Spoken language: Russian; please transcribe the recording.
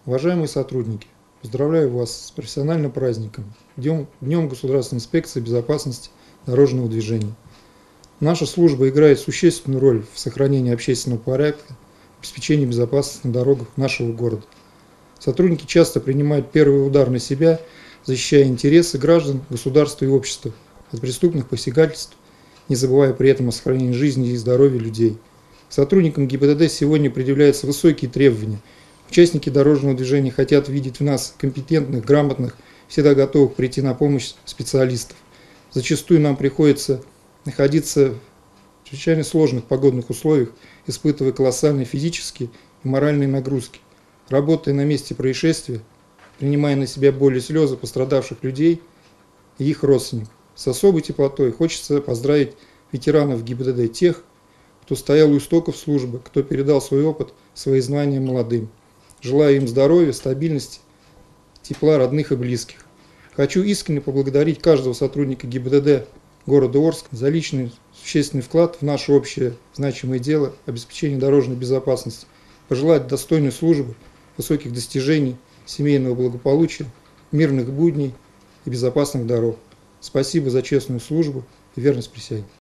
Уважаемые сотрудники, поздравляю вас с профессиональным праздником, Днем Государственной инспекции безопасности дорожного движения. Наша служба играет существенную роль в сохранении общественного порядка, обеспечении безопасности на дорогах нашего города. Сотрудники часто принимают первый удар на себя, защищая интересы граждан, государства и общества от преступных посягательств, не забывая при этом о сохранении жизни и здоровья людей. Сотрудникам ГИБДД сегодня предъявляются высокие требования. Участники дорожного движения хотят видеть в нас компетентных, грамотных, всегда готовых прийти на помощь специалистов. Зачастую нам приходится находиться в чрезвычайно сложных погодных условиях, испытывая колоссальные физические и моральные нагрузки. Работая на месте происшествия, принимая на себя боль и слезы пострадавших людей и их родственников. С особой теплотой хочется поздравить ветеранов ГИБДД, тех, кто стоял у истоков службы, кто передал свой опыт, свои знания молодым. Желаю им здоровья, стабильности, тепла родных и близких. Хочу искренне поблагодарить каждого сотрудника ГИБДД города Орск за личный существенный вклад в наше общее значимое дело обеспечения дорожной безопасности. Пожелать достойной службы, высоких достижений, семейного благополучия, мирных будней и безопасных дорог. Спасибо за честную службу и верность присяге.